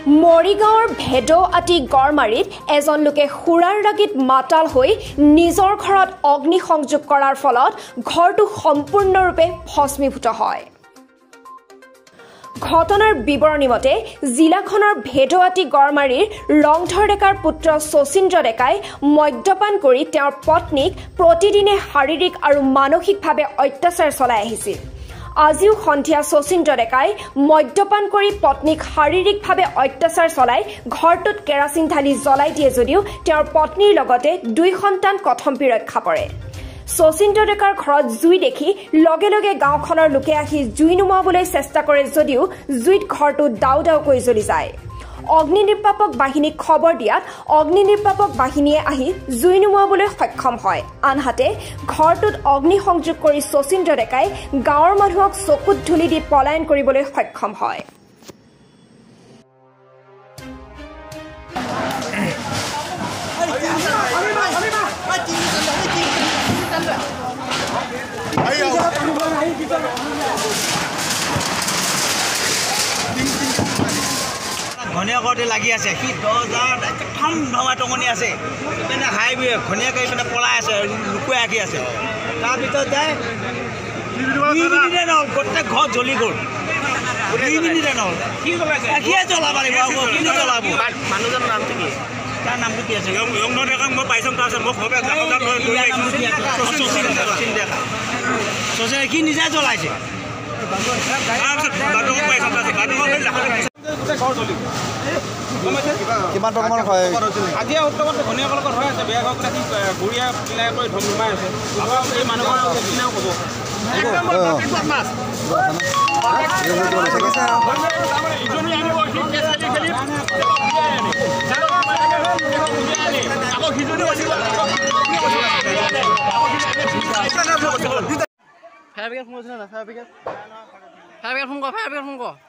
মৰিগাঁৱৰ ভেদআতি গড়মাৰীত এজন লোকে সুৰাৰ ৰাগীত মাতাল হৈ নিজৰ ঘৰত অগ্নি সংযোগ কৰাৰ ফলত ঘৰটো সম্পূৰ্ণৰূপে ভস্মীভূত হয়। ঘটনাৰ বিৱৰণী মতে জিলাখনৰ ভেদআতি গড়মাৰীৰ ৰংধৰ ডেকাৰ পুত্ৰ শচীন্দ্ৰ ডেকাই মদ্যপান কৰি তেওঁৰ পত্নীক প্ৰতিদিনে শাৰীৰিক আৰু মানসিকভাৱে অত্যাচাৰ চলাই আহিছিল। আজিও সন্ধিয়া শচীন্দ্ৰ ডেকাই মদ্যপান কৰি পত্নীক শাৰীৰিকভাৱে অত্যাচাৰ চলাই ঘৰটোত কেৰাচিন ঢালি জ্বলাই দিয়ে যদিও তেওঁৰ পত্নীৰ লগতে 2 সন্তান কথম্পি ৰক্ষা পৰে। শচীন্দ্ৰ ডেকাৰ ঘৰত জুই দেখি লগে লগে গাঁওখনৰ লোকে আহি জুই নুমাবলৈ চেষ্টা কৰে যদিও জুইত ঘৰটো দাউ দাউকৈ জ্বলি যায়। অগ্নি নিৰ্বাপক বাহিনীক খবৰ দিয়াত অগ্নি নিৰ্বাপক বাহিনীয়ে আহি জুই নুমাবলৈ সক্ষম হয়। আনহাতে ঘৰটোত অগ্নি সংযোগ কৰি শচীন্দ্ৰ ডেকাই গাঁৱৰ মানুহক চকুত ধুলি দি পলায়ন কৰিবলৈ সক্ষম হয়। ঘনীয়াকতে লাগি আছে সি দৰ্জাত একদম ধমা টঙনি আছে ইপিনে হাইৱে ঘনীয়াকে ইপিনে পলাই আছে লুকুৱাই আঁকি আছে তাৰ ভিতৰত যায় 2 মিনিটে নহ'ল গোটেই ঘৰ জ্বলি গ'ল 2 মিনিটে নহ'ল কি জ্বলাইছে কিয় জ্বলাব লাগিব কি জ্বলাব মানুহজনৰ নামটো কি তাৰ নামটো কি আছে ৰংধৰ ডেকাক মই পাইছোঁ তাৰ আছে মোক হবে শচীন্দ্ৰ কি নিজে জ্বলাইছে কিমান টকামান হয় আজি উত্তমত ঘনীয়াকৰ লগত হৈ আছে বেয়া হওক নাকি গুৰিয়া পিলাই কৰি ধুমাই আছে এই মানুহৰ কিনাও ক'ব ফায়াৰ ব্ৰিগেড ফোন কৰিছিলে না ফায়াৰ ব্ৰিগেড ফোন কৰ